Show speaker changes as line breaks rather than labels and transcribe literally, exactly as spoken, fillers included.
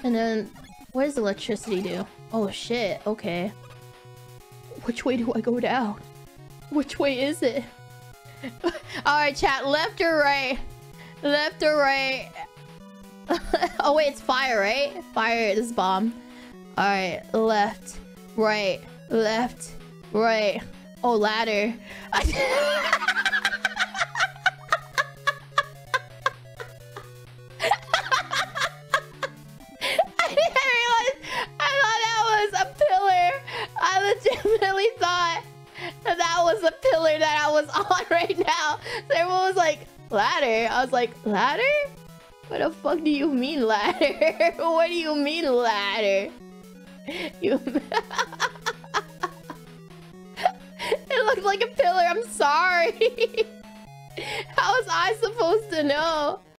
And then, what does electricity do? Oh shit, okay. Which way do I go down? Which way is it? Alright, chat, left or right? Left or right? Oh wait, it's fire, right? Fire is bomb. Alright, left, right, left, right. Oh, ladder. I didn't realize. I thought that was a pillar. I legitimately thought that that was a pillar that I was on right now. So everyone was like, ladder. I was like, ladder? What the fuck do you mean ladder? What do you mean ladder? You... It looked like a pillar. I'm sorry. How was I supposed to know?